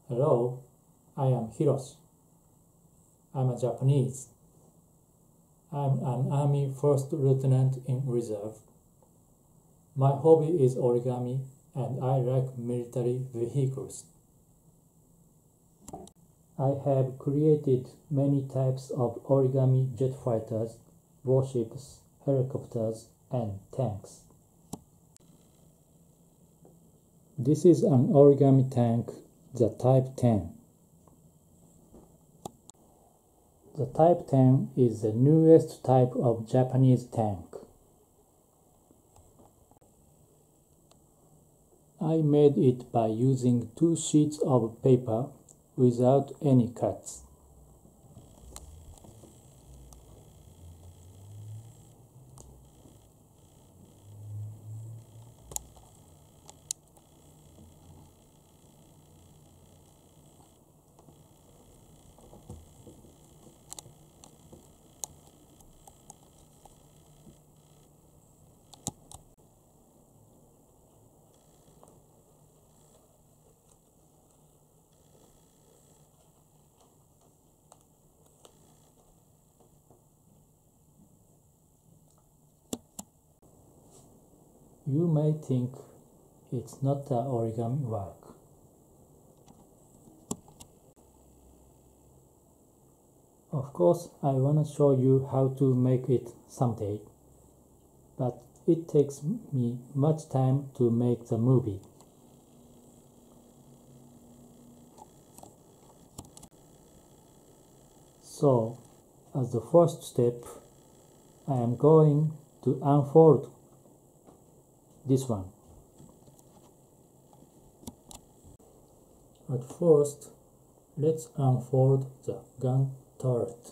Hello, I am Hiroshi. I'm a Japanese. I'm an Army First Lieutenant in Reserve. My hobby is origami and I like military vehicles. I have created many types of origami jet fighters, warships, helicopters, and tanks. This is an origami tank, the Type 10. The Type 10 is the newest type of Japanese tank. I made it by using 2 sheets of paper without any cuts. You may think it's not the origami work. Of course, I want to show you how to make it someday, but it takes me much time to make the movie. So, as the first step, I am going to unfold this one. At first, let's unfold the gun turret.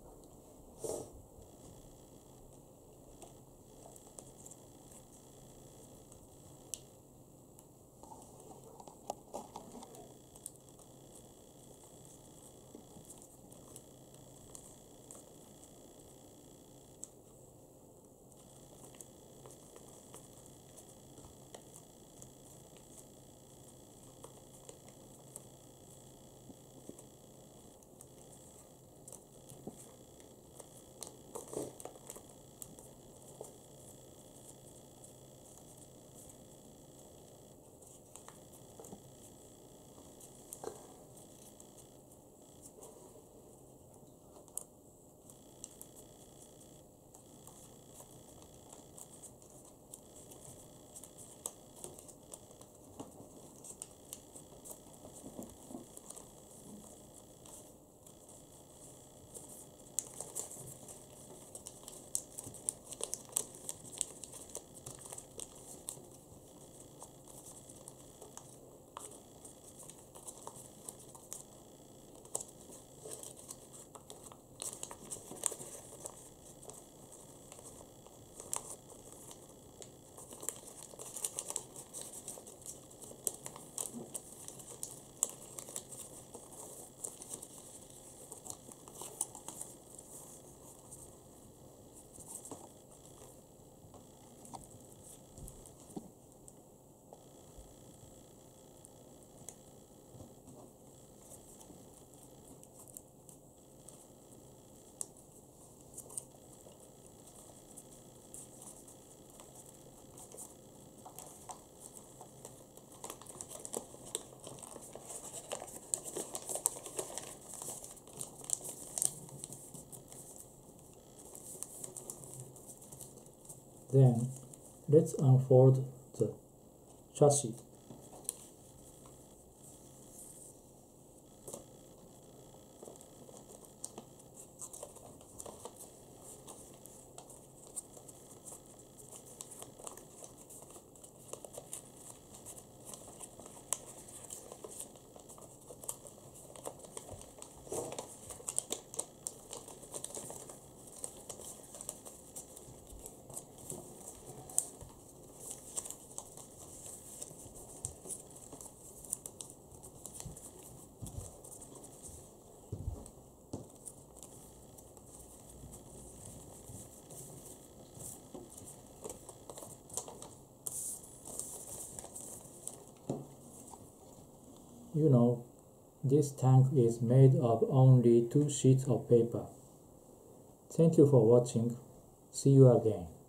Then, let's unfold the chassis. You know, This tank is made of only 2 sheets of paper. Thank you for watching. See you again.